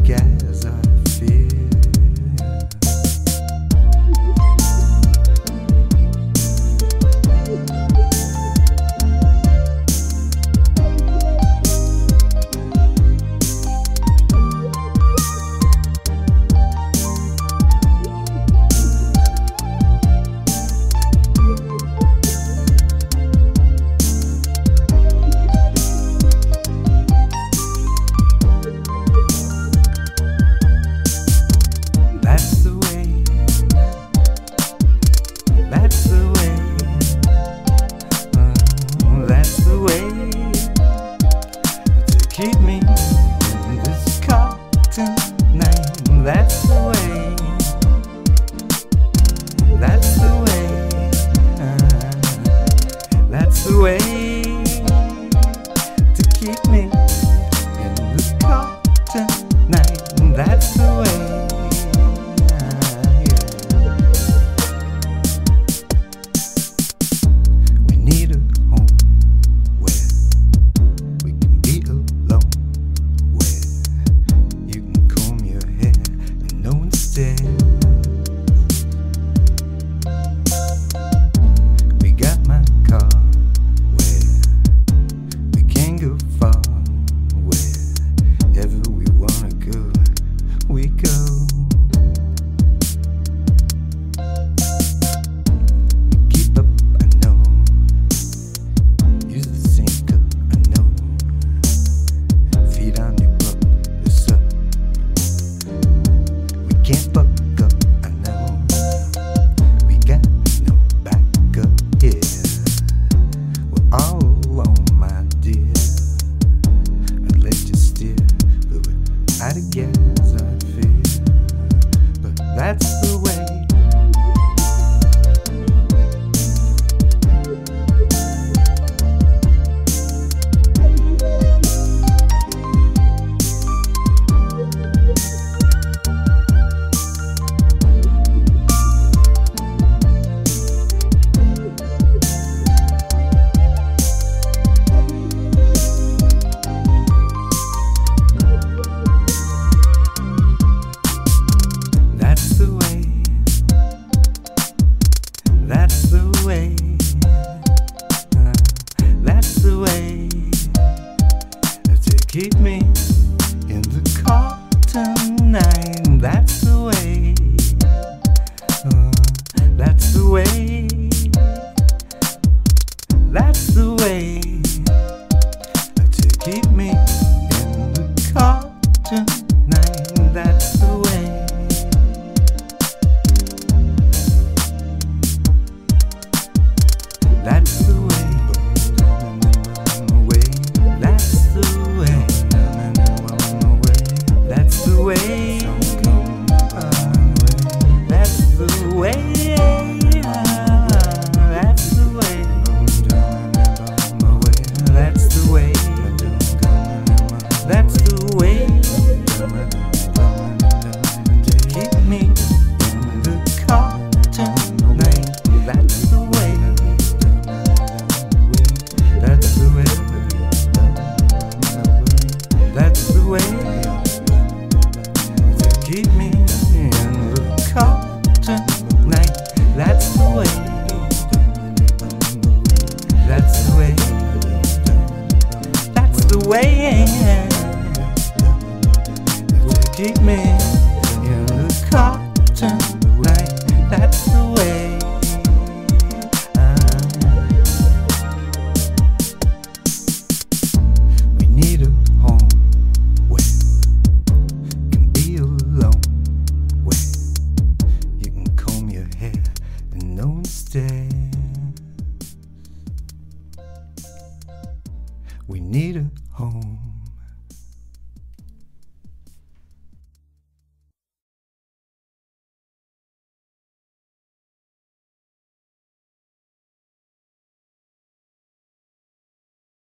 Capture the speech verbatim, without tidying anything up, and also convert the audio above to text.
gas I feel. Keep me in this car tonight. That's the way. That's the way. Uh, that's the way to keep me in this car tonight. That's the way. Uh, yeah. We need a home where we can be alone. We got my car where we can go far, wherever we wanna go, we go. We keep up, I know. Use the same cup, I know. Feet on your butt, it's up. We can't fuck up, I know. We got no backup here. We're all alone, my dear. I'd let you steer, but we're out of gas, I fear. But that's the way. That's the way, uh, that's the way to keep me in the car tonight. That's the way, uh, that's the way, that's the way to keep me in the car tonight. That's the way. That's the way, that's the way, that's the way, that's the way, that's the way, that's the way, that's the way to keep me in the car tonight. That's the way. That's the way. That's the way to keep me in the car tonight. That's the way. That's the way. That's the way to keep me in the car tonight. That's the way. We need a home.